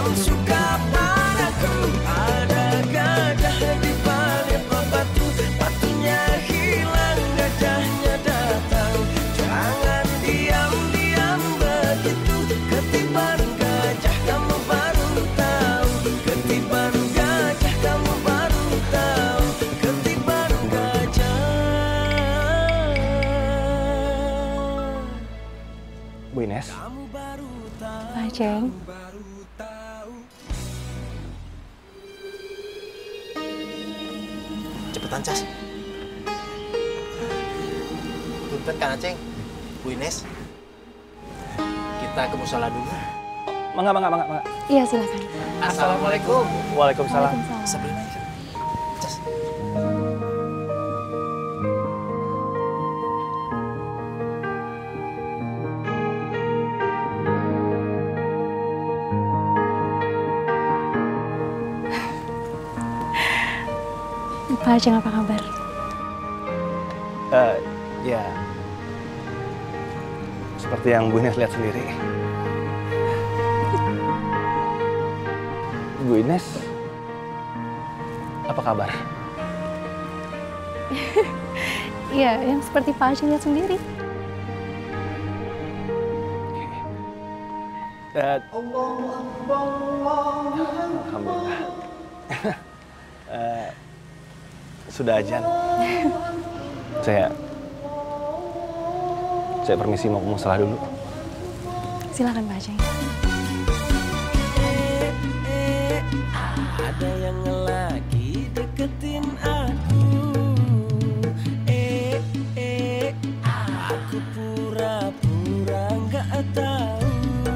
diam suka padaku. Ada gajah di balik batu, batunya hilang, gajahnya datang. Jangan diam-diam begitu, ketiban gajah kamu baru tahu. Ketiban gajah kamu baru tahu. Ketiban gajah. Bu Ines. Pak Ceng. Cepetan, Cas. Punten Kang Aceng, Bu Ines. Kita ke musola dulu. Mangga. Iya, silakan. Assalamualaikum. Waalaikumsalam. Sebelum aja. Cas. Pak Ceng, apa kabar? Ya, seperti yang Bu Ines lihat sendiri. Bu Ines, apa kabar? Iya, yang seperti Pak Ceng lihat sendiri. Alhamdulillah. Sudah azan. Saya permisi mau ke musola dulu. Silakan Pak Ceng. Ada yang lagi deketin aku. Aku pura-pura nggak tahu.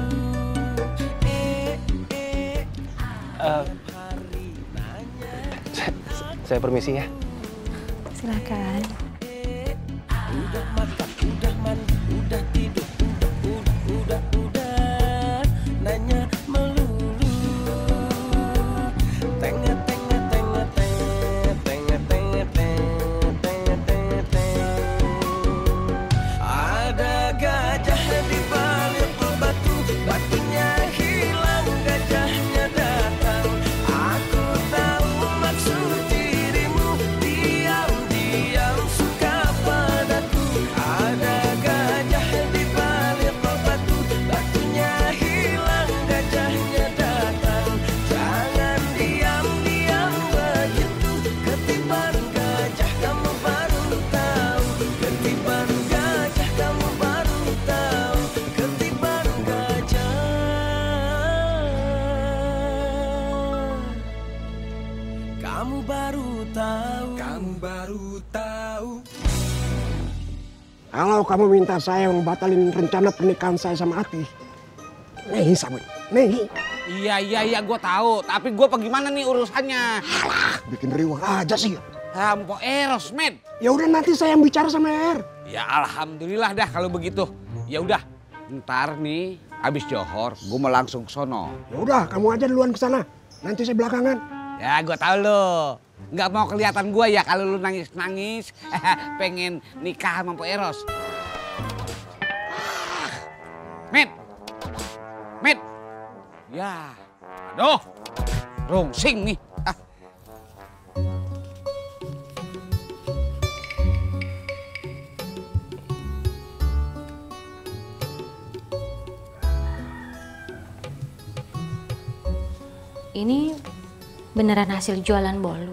Saya permisi ya. Silakan. Udah makan, udah mandi, udah tidur, udah nanya melulu. Tengah. Ada gajah di balik batu, batunya hilang, gajahnya datang. Aku tahu maksud dirimu, diam-diam suka padaku. Ada gajah di balik batu, batunya hilang, gajahnya datang. Jangan diam-diam begitu, ketiban gajah kamu baru tahu. Ketiban gajah kamu baru tahu. Ketiban gajah. Kamu baru tahu. Kamu baru tahu. Kalau kamu minta saya membatalin rencana pernikahan saya sama Ati, nih Samuel, nih. Iya, gue tahu. Tapi gue bagaimana nih urusannya? Alah, bikin riwah aja sih. Mpok Eros, men. Ya udah nanti saya yang bicara sama Er. Ya alhamdulillah dah kalau begitu. Ya udah, ntar nih habis johor, gue mau langsung ke sono. Ya udah, kamu aja duluan ke sana. Nanti saya belakangan. Ya gue tahu lo. Nggak mau kelihatan gue ya kalau lu nangis-nangis pengen nikah sama Mpok Eros. Mit. Ya, aduh, rungsing nih. Ini beneran hasil jualan bolu.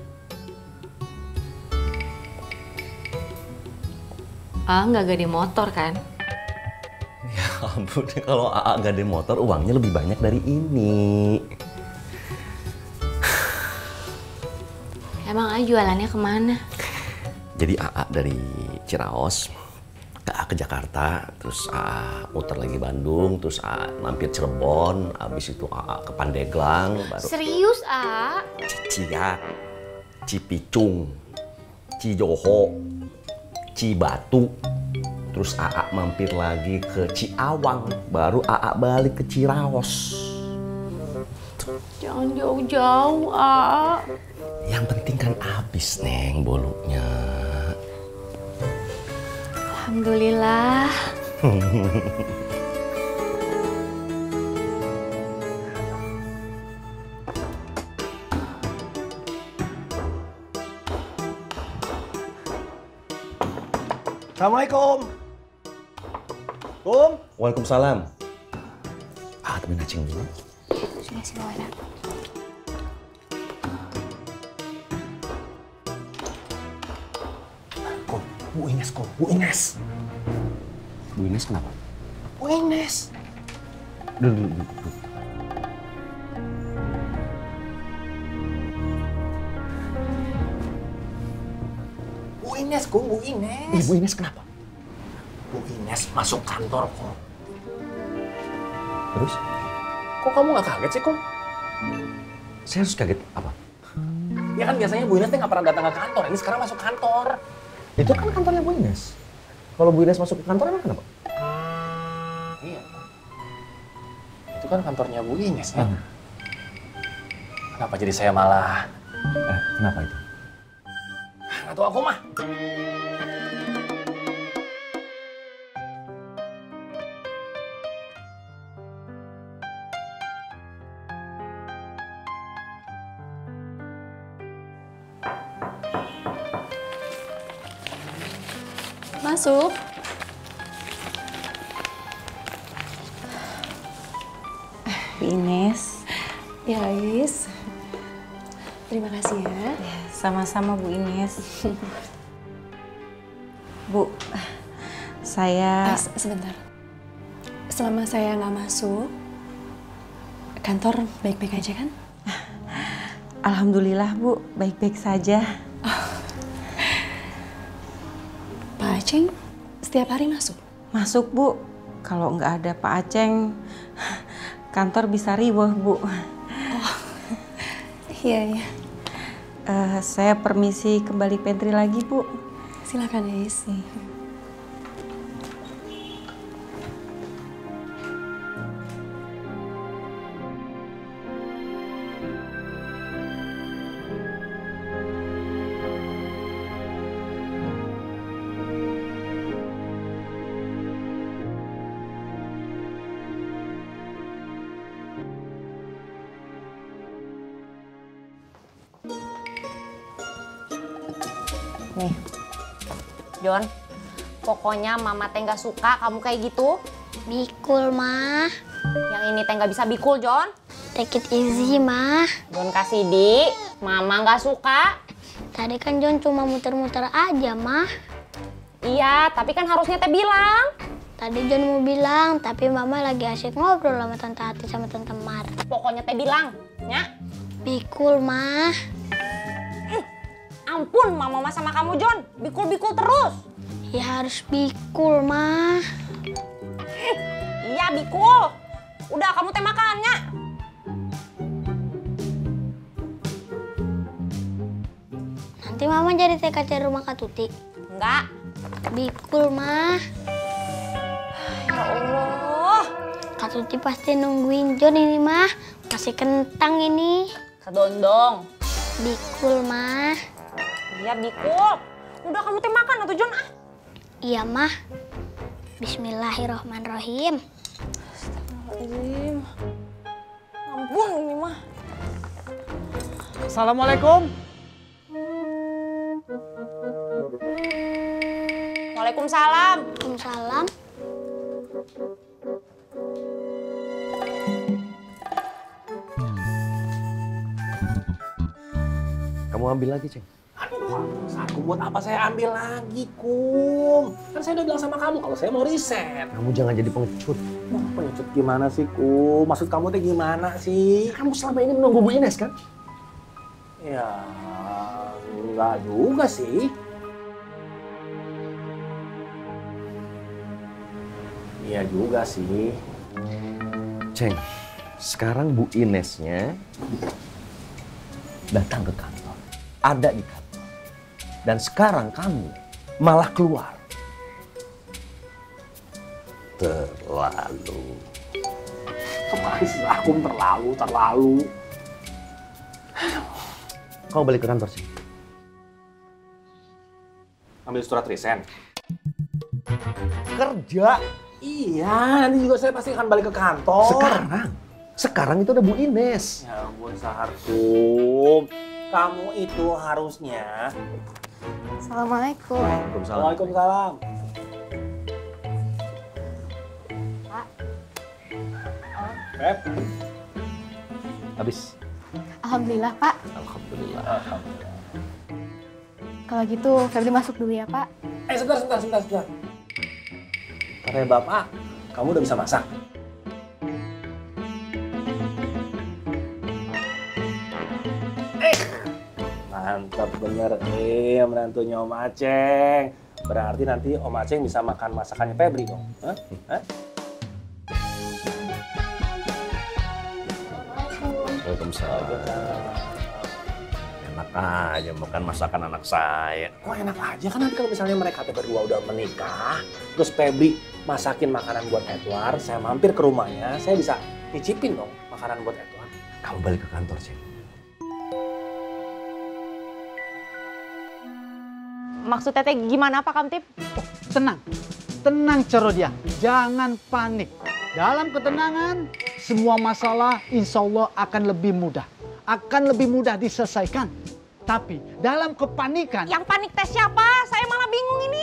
Nggak gede motor kan? Ya ampun, kalau AA gade motor uangnya lebih banyak dari ini. Emang jualannya kemana? Jadi AA dari Ciraos ke Jakarta, terus AA muter lagi Bandung, terus AA mampir Cirebon, habis itu AA ke Pandeglang, baru Serius, A? Ciciak, Cipicung, Cijoho, Cibatu, terus AA mampir lagi ke Ciawang, baru AA balik ke Ciraos. Jangan jauh-jauh, A. Yang penting kan habis, Neng, bolunya. Alhamdulillah. Assalamualaikum. Kum. Waalaikumsalam. Temen Acing dulu. Sini sini Wara. Kum, Bu Ines, Kum. Bu Ines. Bu Ines kenapa? Bu Ines. Duduk. Bu Ines, Kum. Bu Ines. Bu Ines kenapa? Bu Ines masuk kantor, Kum. Terus? Kok kamu nggak kaget sih, Kum? Saya harus kaget apa? Ya kan biasanya Bu Ines nggak pernah datang ke kantor. Ini sekarang masuk kantor. Itu kan kantornya Bu Ines. Kalau Bu Ines masuk ke kantor emang kenapa? Iya. Itu kan kantornya Bu Ines, ya. Kenapa jadi saya malah... Kenapa itu? Nggak tahu aku mah. Masuk. Bu Ines. Ya, Is. Terima kasih ya. Sama-sama Bu Ines. Bu, saya... Sebentar. Selama saya nggak masuk, kantor baik-baik aja kan? Alhamdulillah Bu, baik-baik saja. Pak Aceng setiap hari masuk? Masuk Bu, kalau nggak ada Pak Aceng, kantor bisa riweuh Bu. Iya, iya. Saya permisi kembali pantry lagi Bu. Silakan, Is. Nih, Jon, pokoknya Mama teh nggak suka kamu kayak gitu. Bikul, Mah. Yang ini teh nggak bisa bikul, Jon. Take it easy, Mah. Jon kasih di, Mama nggak suka. Tadi kan Jon cuma muter-muter aja, Mah. Iya, tapi kan harusnya teh bilang. Tadi Jon mau bilang, tapi Mama lagi asik ngobrol sama Tante Ati sama Tante Mar. Pokoknya teh bilang, ya. Bikul, Mah. Ampun, Mama mah sama kamu, Jon. Bikul-bikul terus. Ya harus bikul, Mah. Iya, bikul. Udah, kamu teh makannya. Nanti Mama jadi TKC rumah Kak Tuti. Enggak. Bikul, Mah. Ya Allah. Kak Tuti pasti nungguin Jon ini, Mah. Masih kentang ini. Kedondong. Bikul, Mah. Iya, bikul. Udah, kamu teh makan atuh, Jon, ah. Iya, Mah. Bismillahirrahmanirrahim. Astagfirullahaladzim. Ampun ini mah. Assalamualaikum. Waalaikumsalam. Waalaikumsalam. Kamu ambil lagi, Ceng. Aduh, aku buat apa saya ambil lagi, Kum? Kan saya udah bilang sama kamu kalau saya mau riset. Kamu jangan jadi pengecut. Wah, pengecut gimana sih, Kum? Maksud kamu teh gimana sih? Kamu selama ini menunggu Bu Ines, kan? Ya, enggak juga sih. Iya juga sih. Ceng, sekarang Bu Inesnya datang ke kantor. Ada di kantor. Dan sekarang kamu malah keluar. Terlalu. Kemarin sih aku terlalu. Kamu balik ke kantor sih. Ambil surat resign. Kerja. Iya, nanti juga saya pasti akan balik ke kantor. Sekarang itu ada Bu Ines. Ya ampun, Saharkum. Kamu itu harusnya... Assalamualaikum. Waalaikumsalam. Feb. Habis. Alhamdulillah, Pak. Alhamdulillah. Kalau gitu, Febri masuk dulu ya, Pak. Sebentar. Karena Bapak, kamu udah bisa masak? Mantap bener menantunya Om Aceng. Berarti nanti Om Aceng bisa makan masakannya Febri dong. Hah? Waalaikumsalam. Enak aja makan masakan anak saya. Kok enak aja kan nanti kalau misalnya mereka berdua udah menikah, terus Febri masakin makanan buat Edward, saya mampir ke rumahnya, saya bisa nyicipin dong makanan buat Edward. Kamu balik ke kantor, Ceng. Maksud Teteh gimana Pak Kamtib? Tenang Cerodia, jangan panik. Dalam ketenangan, semua masalah insya Allah akan lebih mudah diselesaikan. Tapi dalam kepanikan... Yang panik teh siapa? Saya malah bingung ini.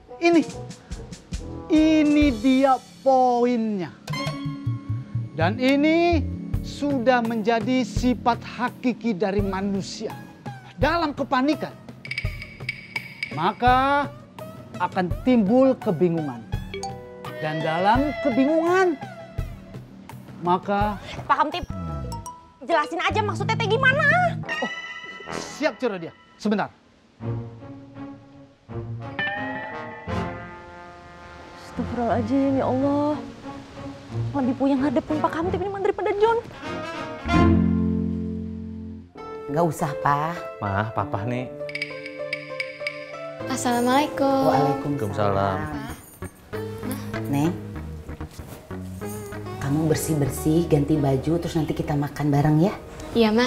Ini dia poinnya. Dan ini sudah menjadi sifat hakiki dari manusia. Dalam kepanikan, maka akan timbul kebingungan. Dan dalam kebingungan, maka... Pak Kamtib, jelasin aja maksud Teteh gimana? Oh, siap Cerodia. Sebentar. Astagfirullahaladzim, ya Allah. Lebih puyeng ngadepin Pak Kamtib ini daripada John. Nggak usah, Pak. Mah, Papa nih. Assalamualaikum. Waalaikumsalam. Neng, kamu bersih-bersih, ganti baju, terus nanti kita makan bareng ya? Iya, Mah.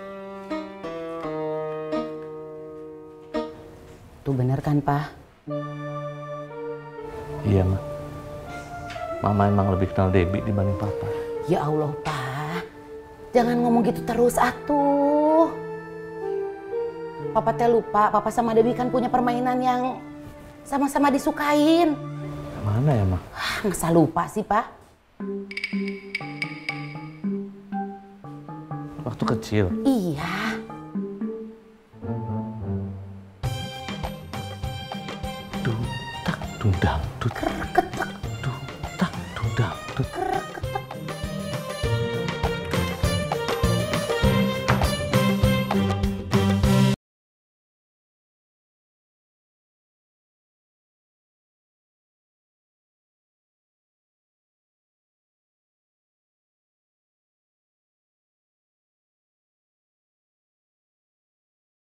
Tuh bener kan, Pak? Iya, Mah. Mama emang lebih kenal Debbie dibanding Papa. Ya Allah, Pak. Jangan ngomong gitu terus, atuh. Papa teh lupa, Papa sama Debbie kan punya permainan yang sama-sama disukain. Mana ya, Mah? Masa lupa sih, Pak? Waktu kecil? Iya. Dutak, dudang, dut. Ketek. Dutak, dudang, dut.